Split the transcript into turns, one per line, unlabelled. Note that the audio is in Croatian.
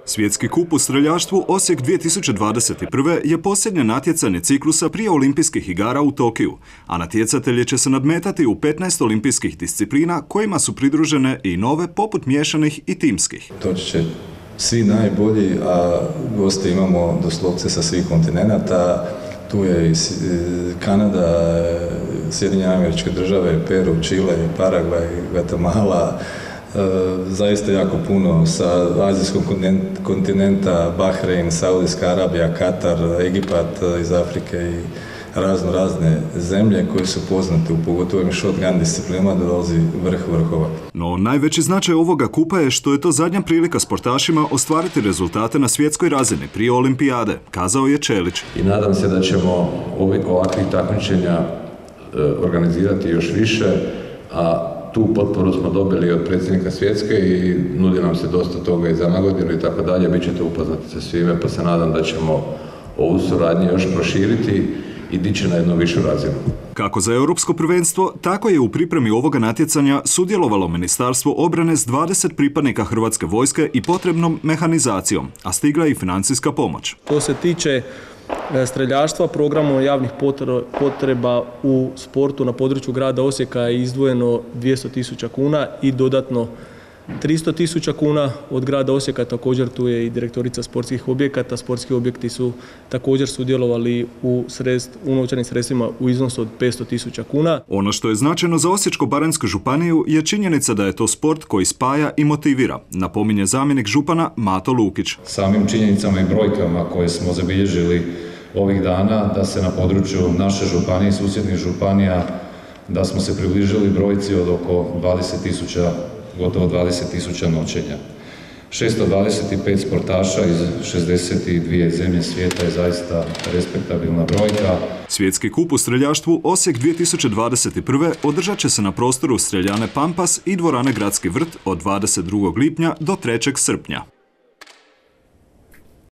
Svjetski kup u streljaštvu Osijek 2021. je posljednje natjecanje ciklusa prije olimpijskih igara u Tokiju, a natjecatelji će se nadmetati u 15 olimpijskih disciplina kojima su pridružene i nove poput miješanih i timskih.
Doći će svi najbolji, a goste imamo doslovce sa svih kontinenata. Tu je i Kanada, Sjedinjene Američke Države, Peru, Čile, Paragvaj, Gvatemala, zaista jako puno sa azijskog kontinenta, Bahrein, Saudijska Arabija, Katar, Egipat iz Afrike i razne zemlje koje su poznate, pogotovo im shotgun disciplinama, da dolazi vrh vrhova.
No najveći značaj ovoga kupa je što je to zadnja prilika sportašima ostvariti rezultate na svjetskoj razini prije olimpijade, kazao je Čelić.
I nadam se da ćemo ovakvih takmičenja organizirati još više, a tu potporu smo dobili od predsjednika Svjetske i nudi nam se dosta toga i za nagodinu i tako dalje. Vi ćete upoznati sa svime, pa se nadam da ćemo ovu suradnju još proširiti i dići na jednu višu razinu.
Kako za europsko prvenstvo, tako je u pripremi ovoga natjecanja sudjelovalo Ministarstvo obrane s 20 pripadnika Hrvatske vojske i potrebnom mehanizacijom, a stigla je i financijska pomoć.
To se tiče streljaštva, programom javnih potreba u sportu na području grada Osijeka je izdvojeno 200.000 kuna i dodatno 300.000 kuna od grada Osijeka. Također tu je i direktorica sportskih objekata. Sportski objekti su također sudjelovali u novčanim sredstvima u iznosu od 500.000 kuna.
Ono što je značajno za Osječko-baranjsku županiju je činjenica da je to sport koji spaja i motivira, napominje zamjenik župana Mato Lukić.
Samim činjenicama i brojkama koje smo zabilježili ovih dana, da se na području naše županije i susjednih županija, da smo se približili brojci od oko 20.000, gotovo 20.000 noćenja. 625 sportaša iz 62 zemlje svijeta je zaista respektabilna brojka.
Svjetski kup u streljaštvu Osijek 2021. održat će se na prostoru streljane Pampas i dvorane Gradski vrt od 22. lipnja do 3. srpnja.